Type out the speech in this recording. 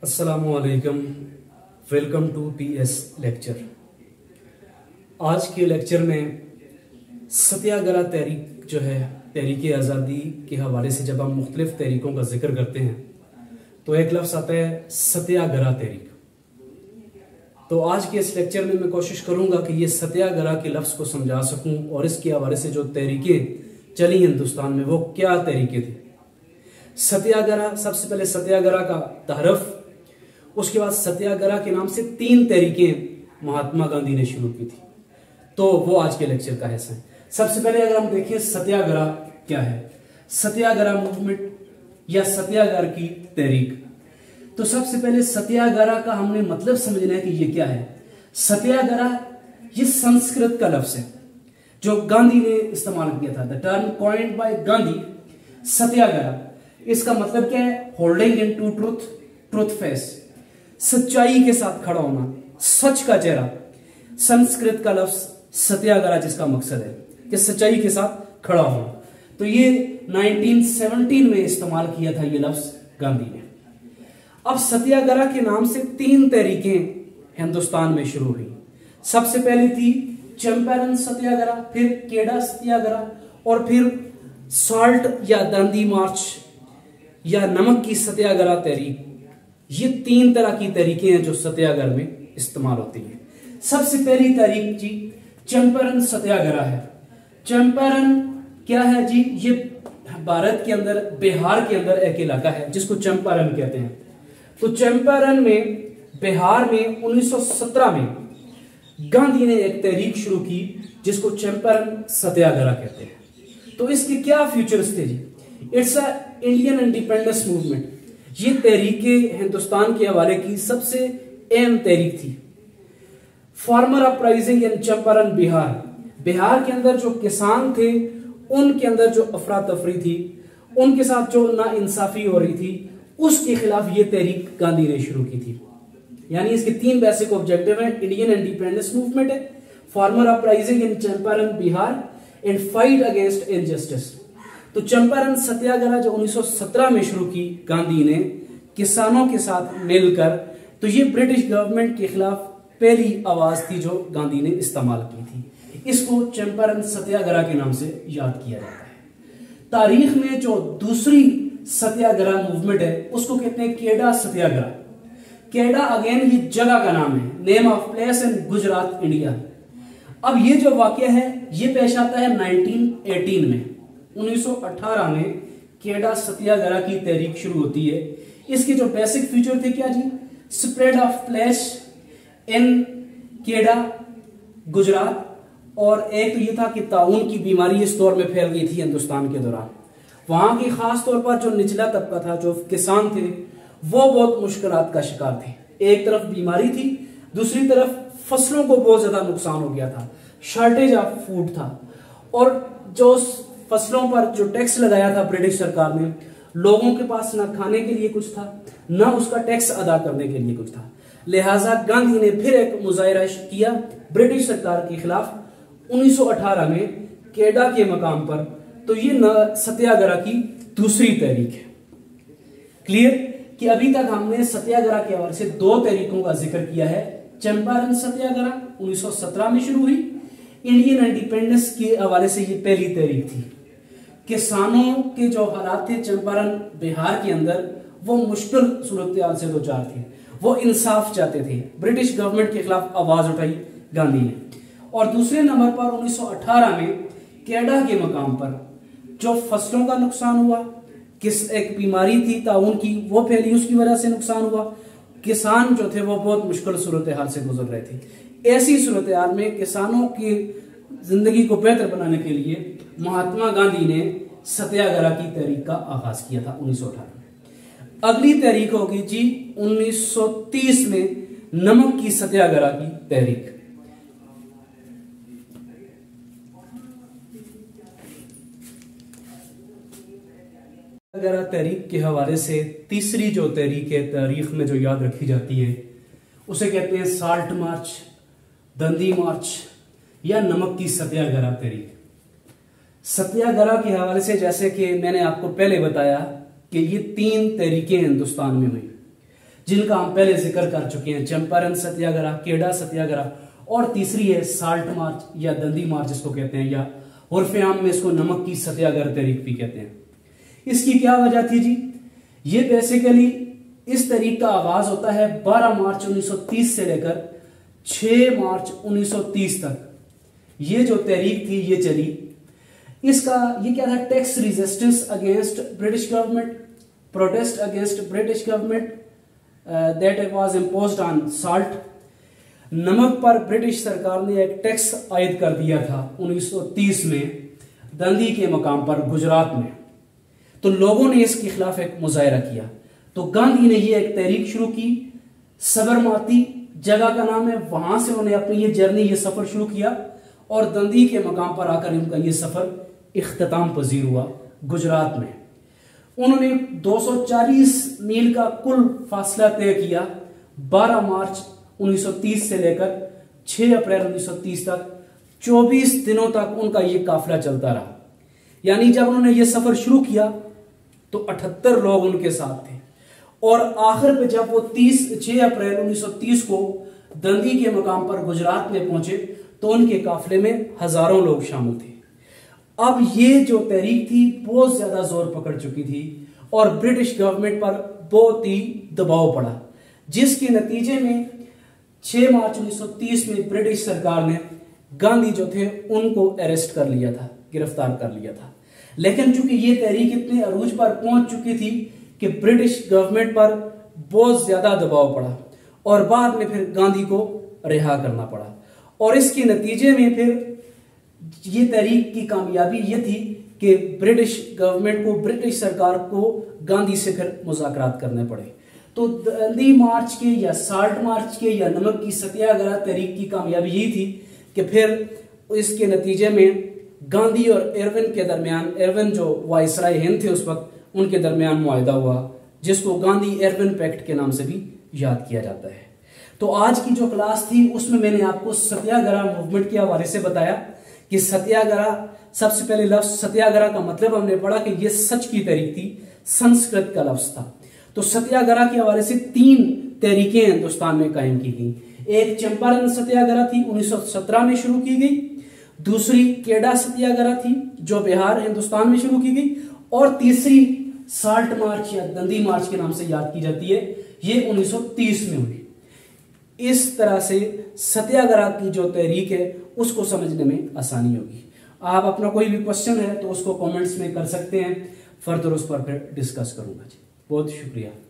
अस्सलामुअलैकुम, welcome to PS lecture. आज के लेक्चर में सत्याग्रह तहरीक जो है, तहरीक आज़ादी के हवाले से जब हम मुख्तलिफ तहरीकों का जिक्र करते हैं तो एक लफ्ज़ आता है सत्याग्रह तहरीक। तो आज के इस लेक्चर में मैं कोशिश करूंगा कि ये सत्याग्रह के लफ्ज़ को समझा सकूं और इसके हवाले से जो तहरीकें चली हिंदुस्तान में वो क्या तहरीकें थी। सत्याग्रह, सबसे पहले सत्याग्रह का तारफ़, उसके बाद सत्याग्रह के नाम से 3 तहरीकें महात्मा गांधी ने शुरू की थी, तो वो आज के लेक्चर का हिस्सा है। सबसे पहले अगर हम देखें सत्याग्रह क्या है, सत्याग्रह मूवमेंट या सत्याग्रह की तहरीक, तो सबसे पहले सत्याग्रह का हमने मतलब समझना है कि ये क्या है। सत्याग्रह ये संस्कृत का लफ्ज है जो गांधी ने इस्तेमाल किया था। The term coined by Gandhi, satyagraha, इसका मतलब क्या है? Holding in to truth, truth face, सच्चाई के साथ खड़ा होना, सच का चेहरा। संस्कृत का लफ्ज सत्याग्रह जिसका मकसद है कि सच्चाई के साथ खड़ा होना। तो ये 1917 में इस्तेमाल किया था ये लफ्ज गांधी ने। अब सत्याग्रह के नाम से 3 तहरीकें हिंदुस्तान में शुरू हुई। सबसे पहले थी चंपारण सत्याग्रह, फिर केड़ा सत्याग्रह और फिर सॉल्ट या दांडी मार्च या नमक की सत्याग्रह तहरीक। ये 3 तरह की तहरीकें हैं जो सत्याग्रह में इस्तेमाल होती हैं। सबसे पहली तहरीक जी चंपारण सत्याग्रह है। चंपारण क्या है जी? ये भारत के अंदर, बिहार के अंदर एक इलाका है जिसको चंपारण कहते हैं। तो चंपारण में, बिहार में 1917 में गांधी ने एक तहरीक शुरू की जिसको चंपारण सत्याग्रह कहते हैं। तो इसके क्या फ्यूचर्स थे जी? It's a Indian independence movement. ये तहरीक हिंदुस्तान के हवाले की सबसे अहम तहरीक थी। Farmer uprising in Champaran Bihar, Bihar के अंदर जो किसान थे उनके अंदर जो अफरा तफरी थी, उनके साथ जो नाइंसाफी हो रही थी, उसके खिलाफ ये तहरीक गांधी ने शुरू की थी। यानी इसके 3 बेसिक ऑब्जेक्टिव हैं। इंडियन इंडिपेंडेंस मूवमेंट है, farmer uprising in Champaran Bihar and fight against injustice. तो चंपारण सत्याग्रह जो 1917 में शुरू की गांधी ने किसानों के साथ मिलकर, तो ये ब्रिटिश गवर्नमेंट के खिलाफ पहली आवाज थी जो गांधी ने इस्तेमाल की थी। इसको चंपारण सत्याग्रह के नाम से याद किया जाता है। तारीख में जो दूसरी सत्याग्रह मूवमेंट है उसको कहते हैं केड़ा सत्याग्रह। केड़ा अगेन ये जगह का नाम है, name of place in Gujarat, India. अब ये जो वाकया है ये पेश आता है 1918 में। 1918 में केड़ा सत्याग्रह की तहरीक शुरू होती है। इसके जो बेसिक फीचर थे क्या जी? Spread of flash in Kheda, Gujarat, और एक तो ये था कि ताउन की बीमारी इस दौर में फैल गई थी हिंदुस्तान के दौरान। वहां की खास तौर पर जो निचला तबका था, जो किसान थे, वो बहुत मुश्किलात का शिकार थे। एक तरफ बीमारी थी, दूसरी तरफ फसलों को बहुत ज्यादा नुकसान हो गया था, शॉर्टेज ऑफ फूड था, और जो फसलों पर जो टैक्स लगाया था ब्रिटिश सरकार ने, लोगों के पास ना खाने के लिए कुछ था, ना उसका टैक्स अदा करने के लिए कुछ था। लिहाजा गांधी ने फिर एक मुजाहिरा किया ब्रिटिश सरकार के खिलाफ 1918 में केड़ा के मकाम पर। तो ये सत्याग्रह की दूसरी तहरीक है। क्लियर कि अभी तक हमने सत्याग्रह के हवाले से 2 तहरीकों का जिक्र किया है। चंपारण सत्याग्रह 1917 में शुरू हुई, इंडियन इंडिपेंडेंस के हवाले से ये पहली तहरीक थी। किसानों के जो हालात थे चंपारण बिहार के अंदर, वो मुश्किल सूरत से दो चार थे, वो इंसाफ चाहते थे। ब्रिटिश गवर्नमेंट के खिलाफ आवाज उठाई गांधी ने। और दूसरे नंबर पर 1918 में केड़ा के मकाम पर जो फसलों का नुकसान हुआ, एक बीमारी थी ताउन की, वो फैली, उसकी वजह से नुकसान हुआ। किसान जो थे वो बहुत मुश्किल सूरत हाल से गुजर रहे थे। ऐसी सूरत हाल में किसानों की जिंदगी को बेहतर बनाने के लिए महात्मा गांधी ने सत्याग्रह की तहरीक का आगाज किया था 1918 में। अगली तहरीक होगी जी 1930 में नमक की सत्याग्रह की तहरीक। सत्याग्रह तहरीक के हवाले से तीसरी जो तहरीक है तारीख में जो याद रखी जाती है उसे कहते हैं साल्ट मार्च, दांडी मार्च या नमक की सत्याग्रह तहरीक। सत्याग्रह के हवाले से जैसे कि मैंने आपको पहले बताया कि ये 3 तहरीकें हिंदुस्तान में हुई। जिनका हम पहले जिक्र कर चुके हैं, चंपारण सत्याग्रह, केडा सत्याग्रह, और तीसरी है साल्ट मार्च या दंडी मार्च जिसको कहते हैं, या उर्फ आम में इसको नमक की सत्याग्रह तहरीक भी कहते हैं। इसकी क्या वजह थी जी? ये बेसिकली इस तहरीक का आगाज होता है 12 मार्च 1930 से लेकर 6 मार्च 1930 तक। ये जो तहरीक थी ये चली। इसका ये क्या था? Tax resistance against British government, protest against British government that was imposed on salt. नमक पर ब्रिटिश सरकार ने एक टैक्स आयद कर दिया था 1930 में दंडी के मकाम पर गुजरात में। तो लोगों ने इसके खिलाफ एक मुजाहरा किया। तो गांधी ने ये एक तहरीक शुरू की, सबरमती जगह का नाम है, वहां से उन्हें अपनी ये जर्नी, ये सफर शुरू किया और दंडी के मकाम पर आकर उनका ये सफर इख्तिताम पजीर हुआ गुजरात में। उन्होंने 240 मील का कुल फासला तय किया 12 मार्च 1930 से लेकर 6 अप्रैल 1930 तक। 24 दिनों तक उनका ये काफिला चलता रहा। यानी जब उन्होंने ये सफर शुरू किया तो 78 लोग उनके साथ थे और आखिर पे जब वो 6 अप्रैल 1930 को दंडी के मकाम पर गुजरात में पहुंचे तो उनके काफिले में हजारों लोग शामिल थे। अब ये जो तहरीक थी बहुत ज्यादा जोर पकड़ चुकी थी और ब्रिटिश गवर्नमेंट पर बहुत ही दबाव पड़ा, जिसके नतीजे में 6 मार्च 1930 में ब्रिटिश सरकार ने गांधी जो थे उनको अरेस्ट कर लिया था, गिरफ्तार कर लिया था। लेकिन चूंकि ये तहरीक इतने अरूज पर पहुंच चुकी थी कि ब्रिटिश गवर्नमेंट पर बहुत ज्यादा दबाव पड़ा और बाद में फिर गांधी को रिहा करना पड़ा। और इसके नतीजे में फिर ये तहरीक की कामयाबी ये थी कि ब्रिटिश गवर्नमेंट को, ब्रिटिश सरकार को गांधी से फिर मुज़ाकरात करने पड़े। तो दंडी मार्च के या साल्ट मार्च के या नमक की सत्याग्रह तहरीक की कामयाबी यही थी कि फिर इसके नतीजे में गांधी और इरविन के दरमियान, इरविन जो वायसराय हिंद थे उस वक्त, उनके दरमियान मुआहदा हुआ जिसको गांधी इरविन पैक्ट के नाम से भी याद किया जाता है। तो आज की जो क्लास थी उसमें मैंने आपको सत्याग्रह मूवमेंट के हवाले से बताया कि सत्याग्रह, सबसे पहले लफ्ज सत्याग्रह का मतलब हमने पढ़ा कि यह सच की तहरीक थी, संस्कृत का लफ्ज था। तो सत्याग्रह के हवाले से 3 तहरीकें हिंदुस्तान में कायम की गई। एक चंपारण सत्याग्रह थी 1917 में शुरू की गई, दूसरी केडा सत्याग्रह थी जो बिहार हिंदुस्तान में शुरू की गई, और तीसरी साल्ट मार्च या दंडी मार्च के नाम से याद की जाती है, ये 1930 में हुई। इस तरह से सत्याग्रह की जो तहरीक है उसको समझने में आसानी होगी। आप अपना कोई भी क्वेश्चन है तो उसको कमेंट्स में कर सकते हैं, फर्दर उस पर फिर डिस्कस करूंगा जी। बहुत शुक्रिया।